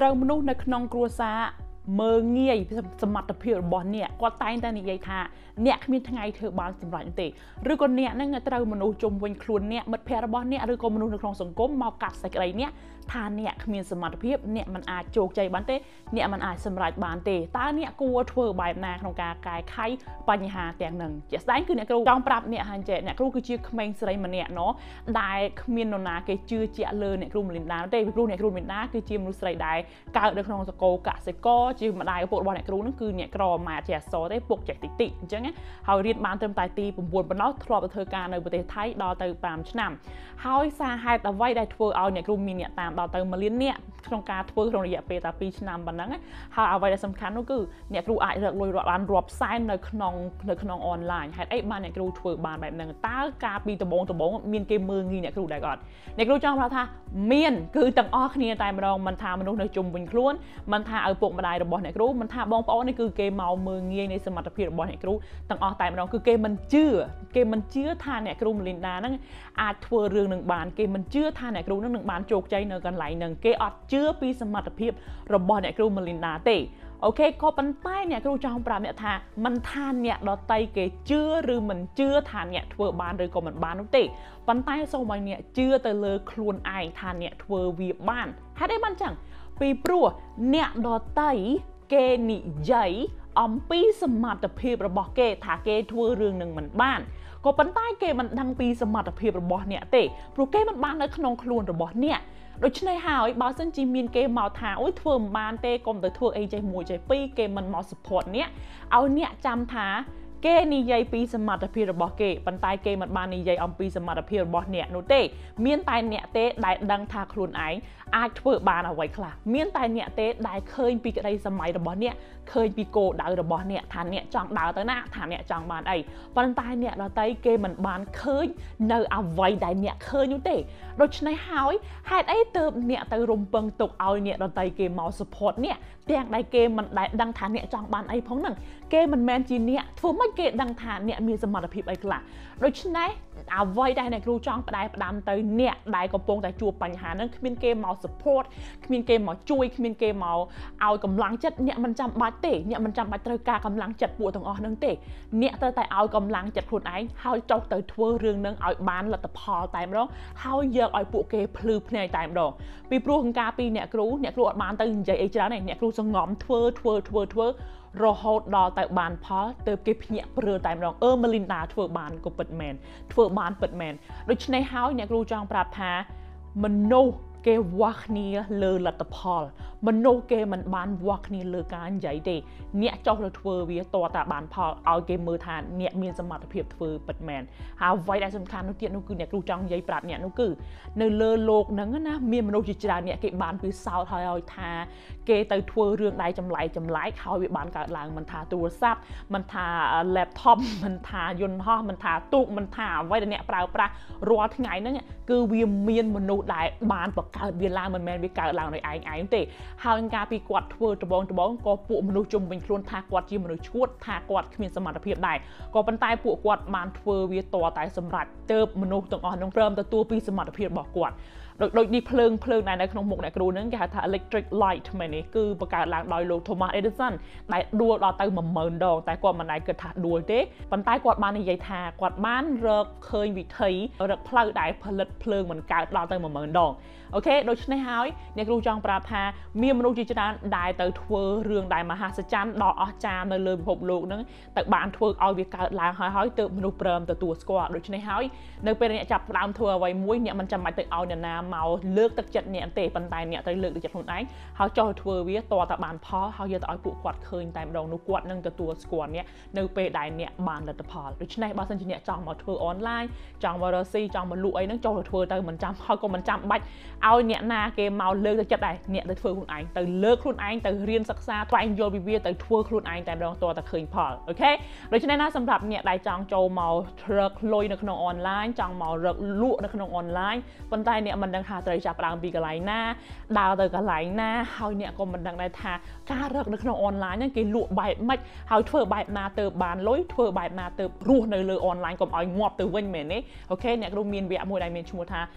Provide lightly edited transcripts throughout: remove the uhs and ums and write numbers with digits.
ត្រូវមនុស្សនៅក្នុងគ្រួសារមើងងាយសមត្ថភាពរបស់អ្នកគាត់តែងតែនិយាយថាអ្នកគ្មានថ្ងៃធ្វើបានសម្រេចទេឬក៏អ្នកនឹងត្រូវមនុស្សជុំវិញខ្លួនអ្នកមិត្តភ័ក្តិរបស់អ្នកឬក៏មនុស្សនៅក្នុងសង្គមមកកាត់សេចក្តីអ្នកថាអ្នកគ្មានសមត្ថភាពអ្នកមិនអាចជោគជ័យបានទេអ្នកមិនអាចសម្រេចបានទេតើអ្នកគួរធ្វើបែបណាក្នុងការកែខៃបញ្ហាទាំងហ្នឹងជាក់ស្ដែងគឺអ្នកគ្រូចង់ប្រាប់អ្នកហាញចេអ្នកគ្រូគឺជាក្មេងស្រីម្នាក់ដែលគ្មាននរណាគេជឿជាក់លើអ្នកគ្រូមលីនដាទេពីព្រោះអ្នកគ្រូមលីនដាគឺជាមនុស្សស្រីដែលកើតនៅក្នុងសកលកសិករជាម្ដាយឪពុករបស់អ្នកគ្រូហ្នឹងគឺអ្នកក្រម៉ាជាអសទេពុកចេះតិចតិចអញ្ចឹងហើយរៀនបានត្រឹមតែទី9ប៉ុណ្ណោះធ្លាប់ទៅធ្វើការនៅប្រទេសថៃដល់ទៅ5ឆ្នាំហើយសារហេតុអ្វីដែលធ្វើឲ្យអ្នកគ្រូមានអ្នកតាមដល់ទៅ1លានអ្នកក្នុងការធ្វើក្នុងរយៈពេលតែ2ឆ្នាំប៉ុណ្ណឹងហើយអ្វីដែលសំខាន់នោះគឺអ្នកគ្រូអាចរកលុយបានរាប់សែននៅក្នុងអនឡាញហេតុអីបានអ្នកគ្រូធ្វើបានបែបហ្នឹងតើការពីដំបូងមានគេមើលងាយអ្នកគ្រូដែរអត់អ្នកគ្រូចង់ប្រាប់ថាមានគឺទាំងអស់គ្នាតែម្ដងមិនថាមនុស្សនៅជុំវិញខ្លួនមិនថាឪពុកម្ដាយរបស់អ្នកគ្រូមិនថាបងប្អូននេះគឺគេមកមើលងាយនៃសមត្ថភាពរបស់អ្នកគ្រូទាំងអស់តែម្ដងគឺគេមិនជឿថាអ្នកគ្រូមលីនដាហ្នឹងអាចធ្វើរឿងនឹងបានគេមិនជឿថាអ្នកគ្រូនឹងបានជោគជ័យនៅកន្លែងហ្នឹងគេអត់ជឿពីសមត្ថភាពរបស់អ្នកគ្រូមលីនដាទេអូខេក៏ប៉ុន្តែអ្នកគ្រូចង់ប្រាប់អ្នកថាមិនថាអ្នកដតីគេជឿឬមិនជឿថាអ្នកធ្វើបានឬក៏មិនបាននោះទេប៉ុន្តែសូមឲ្យអ្នកជឿទៅលើខ្លួនឯងថាអ្នកធ្វើវាបានហេតុអីបានចឹងពីព្រោះអ្នកដតីគេនិយាយអំពីសមត្ថភាពរបស់គេថាគេធ្វើរឿងនឹងមិនបានក៏ប៉ុន្តែគេមិនដឹងពីសមត្ថភាពរបស់អ្នកទេព្រោះគេមិនបាននៅក្នុងខ្លួនរបស់អ្នកដូច្នេះហើយបើសិនជាមានគេមកថាអូយធ្វើមិនបានទេកុំទៅធ្វើអីចេះ1ចេះ2គេមិនមក support អ្នកឲ្យអ្នកចាំថាគេនិយាយពីសមត្ថភាពរបស់គេប៉ុន្តែគេមិនបាននិយាយអំពីសមត្ថភាពរបស់អ្នកនោះទេមានតែអ្នកទេដែលដឹងថាខ្លួនឯងអាចធ្វើបានអ្វីខ្លះមានតែអ្នកទេដែលឃើញពីក្តីសម័យរបស់អ្នកឃើញពីគោលដៅរបស់អ្នកថាអ្នកចង់ដើរទៅណាថាអ្នកចង់បានអីប៉ុន្តែអ្នកដទៃគេមិនបានឃើញនៅអ្វីដែលអ្នកឃើញនោះទេដូច្នេះហើយហេតុអីទើបអ្នកទៅរំពឹងទុកឲ្យអ្នកដទៃគេមក support អ្នកទាំងដែលគេមិនដែលដឹងថាអ្នកចង់បានអីផងហ្នឹងគេមិនមែនជាអ្នកធ្វើម៉េចគេដឹងថាអ្នកមានសមត្ថភាពអីខ្លះដូច្នេះអ្វីដែលអ្នកគ្រូចង់ផ្ដាំទៅអ្នកដែលកំពុងតែជួបបញ្ហាហ្នឹងគ្មានគេមក support គ្មានគេមកជួយគ្មានគេមកឲ្យកម្លាំងចិត្តអ្នកមិនចាំបាច់ទេអ្នកមិនចាំបាច់ត្រូវការកម្លាំងចិត្តពួកទាំងអស់ហ្នឹងទេអ្នកត្រូវតែឲ្យកម្លាំងចិត្តខ្លួនឯងហើយចុះទៅធ្វើរឿងហ្នឹងឲ្យបានលទ្ធផលតែម្ដងហើយយកឲ្យពួកគេភ្លឺភ្នែកតែម្ដងពីព្រោះការពីអ្នកគ្រូអត់បានទៅនិយាយអីច្រើនទេអ្នកគ្រូសង្ងំធ្វើរហូតដល់ទៅបានផលទើបគេភ្ញាក់ព្រើតែម្ដងមលីនដាធ្វើបានក៏ពិតមែនធ្វើបានពិតមែនដូច្នេះហើយអ្នកគ្រូចង់ប្រាប់ថាមនុស្សគេវាស់គ្នាលើលទ្ធផលមនុស្សគេមិនបានវាស់គ្នាលើការនិយាយទេអ្នកចុះទៅធ្វើវាតតែបានផលឲ្យគេមើលថាអ្នកមានសមត្ថភាពធ្វើពិតមែនហើយអ្វីដែលសំខាន់នោះទៀតនោះគឺអ្នកគ្រូចង់និយាយប្រាប់អ្នកនោះគឺនៅលើលោកហ្នឹងណាមានមនុស្សជាច្រើនអ្នកគេបានពិសោធន៍ហើយថាគេទៅធ្វើរឿងដៃចម្លែកហើយវាបានកើតឡើងមិនថាទូរស័ព្ទមិនថា laptop មិនថាយន្តហោះមិនថាទូកមិនថាអ្វីដែលអ្នកប្រើប្រាស់រាល់ថ្ងៃហ្នឹងគឺវាមានមនុស្សដែលបានកើតវាឡើងមិនមែនវាកើតឡើងដោយឯងទេហើយការពីគាត់ធ្វើដបងក៏ពួកមនុស្សជុំវិញខ្លួនថាគាត់ជាមនុស្សឈួតថាគាត់គ្មានសមត្ថភាពដែរក៏ប៉ុន្តែពួកគាត់បានធ្វើវាតតែសម្រាប់ទៅមនុស្សទាំងអស់នោះព្រមទទួលពីសមត្ថភាពរបស់គាត់ដូចនេះភ្លើងដែលនៅក្នុងមុខអ្នកគ្រូហ្នឹងគេហៅថា electric light មែនទេគឺបង្កើតឡើងដោយលោក Thomas Edison ដែលដួលដល់ទៅ10000 ដងតែគាត់មិនដែលគិតថាដួលទេប៉ុន្តែគាត់បាននិយាយថាគាត់បានរកឃើញវិធីរកផ្លូវដែលផលិតភ្លើងមិនកើតដល់ទៅ10000 ដងអូខេដូច្នេះហើយអ្នកគ្រូចង់ប្រាប់ថាមានមនុស្សជាច្រើនដែលទៅធ្វើរឿងដែលមហាសច្ច័នដល់អស្ចារ្យនៅលើពិភពលោកហ្នឹងទៅបានធ្វើឲ្យវាកើតឡើងហើយទើបមនុស្សព្រមទទួលស្គាល់ដូច្នេះហើយនៅពេលអ្នកចាប់ផ្ដើមធ្វើអ្វីមួយអ្នកមិនចាំបាច់ទៅឲ្យអ្នកណាមកលើកទឹកចិត្តអ្នកទេប៉ុន្តែអ្នកត្រូវលើកទឹកចិត្តខ្លួនឯងហើយចុះធ្វើវាតតែបានផលហើយយកទៅឲ្យពួកគាត់ឃើញតែម្ដងនោះគាត់នឹងទទួលស្គាល់អ្នកនៅពេលដែលអ្នកបានលទ្ធផលដូច្នេះបើសិនជាអ្នកចង់មកធ្វើអនឡាញចង់មករកស៊ីចង់មកលក់អីហ្នឹងចុះទៅធ្វើទៅមិនចាំហើយក៏មិនចាំបាច់ឲ្យអ្នកណាគេមកលើកទឹកចិត្តដែរអ្នកទៅធ្វើខ្លួនឯងទៅលើកខ្លួនឯងទៅរៀនសិក្សាស្វែងយល់ពីវាទៅធ្វើខ្លួនឯងតែម្ដងតតែឃើញផលអូខេដូច្នេះណាសម្រាប់អ្នកដែលចង់ចូលមករកលុយនៅក្នុងអនឡាញចង់មករកលក់នៅក្នុងអនឡាញប៉ុន្តែអ្នកមិនដឹងថាត្រូវចាប់ផ្ដើមពីកន្លែងណាដើរទៅកន្លែងណាហើយអ្នកក៏មិនដឹងដែរថាការរកនៅក្នុងអនឡាញហ្នឹងគេលក់បែបម៉េចហើយធ្វើបែបណាទៅបានលុយធ្វើបែបណាទៅរស់នៅលើអនឡាញកុំឲ្យងាប់ទៅវិញមែនទេអូខេអ្នកគ្រូមានវគ្គមួយដែលមានឈ្មោះថា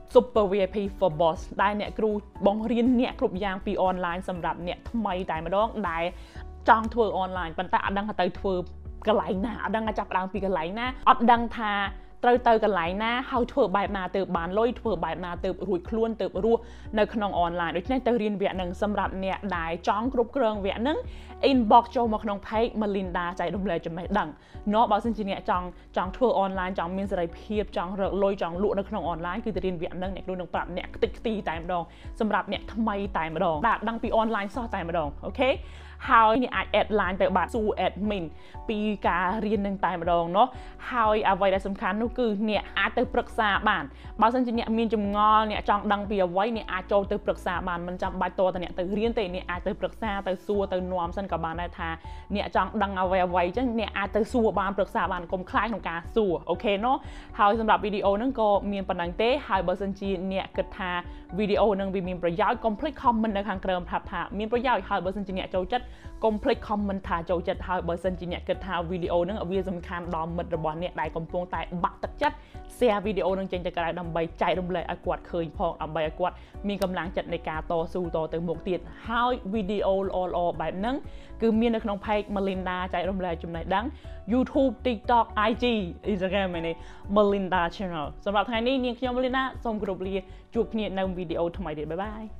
Super VIP for Boss ได้เนี่ยครูบองเรียนเนี่ยครบยางปีออนไลน์สำหรับเนี่ยทำไมได้มาดองได้จ้องทัวร์ออนไลน์ปันแต่อดังหาเตยทัวร์กระไหลหน้าอดังจับดังปีกระไหลหน้าอดังทาเตยกันไหลหน้าเฮาทัวร์ใบมาเติบบานลอยทัวร์ใบมาเติบรุ่ยคล้วนเติบรัวในขนมออนไลน์โดยที่ในเตยเรียนเวียนึงสำหรับเนี่ยได้จ้องกรุบเกลืองเวียนึงอินบ็อกซ์โจมาขนมไพ่มาลินดาใจดมเลยจะไม่ดังเนาะบอกจริงๆเนี่ยจ้องทัวร์ออนไลน์จ้องมีอะไรเพียบจ้องลอยจ้องลุในขนมออนไลน์คือจะเรียนเวียนึงเนี่ยดูหนังปรับเนี่ยตีตายมาดองสำหรับเนี่ยทำไมตายมาดองดังปีออนไลน์ซ่อตายมาดองโอเคhow เนี่ยอาจแอดไลน์ไปบัตรสู่แอดมินปีการเรียนหนึ่งตายมาดองเนาะ how เอาไว้ได้สำคัญนั่นคือเนี่ยอาจจะปรึกษาบ้านบางทีเนี่ยมีจำงอเนี่ยจองดังปีเอาไว้เนี่ยอาจโจจะปรึกษาบ้านมันจำใบตัวแต่เนี่ยแต่เรียนแต่เนี่ยอาจจะปรึกษาแต่สู้แต่นวมสั้นกับบ้านได้ท่าเนี่ยจองดังเอาไว้จังเนี่ยอาจจะสู้บ้านปรึกษาบ้านกลมคล้ายของการสู้โอเคเนาะ how สำหรับวิดีโอนั้นก็มีปัญหาเต้ how บางทีเนี่ยเกิดท่าวิดีโอนั้นมีประโยชน์ complete comment ในทางเกริมทับท่ามีประโยชน์ how บางทีเนี่ยโจจัด complete comment ท่าโจจัด how บางทีเนี่ยเกิดท่าวิดีโอนั้นวิสำคัญดอมมัดระบอนเนี่ยได้กำปองแต่บักตัดจัดแชร์วิดีโอนั้นเจนจะกระไรดำใบใจดำเลยอากวดเคยพองดำใบอากวดมีกำลังจัดในการต่อสู้ต่อเติมหมวกตีด how วิดีโอออแบบนั้นคือมีในขนมไพ่มาลินดาใจดำเลยจุดไหนดัง YouTube TikTok IG Instagram ใน Melinda Channel สำหรับทางนี้เนี่ยខ្ញុំ Melinda សូមគោរពលាជួបគ្នានៅវីដេអូថ្មីទៀតបាយបាយ